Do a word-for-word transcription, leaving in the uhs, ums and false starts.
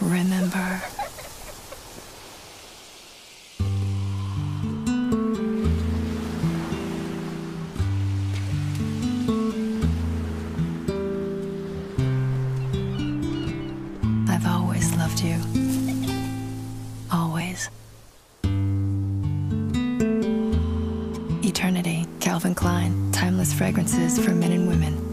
remember. I've always loved you. Always. Eternity, Calvin Klein, timeless fragrances for men and women.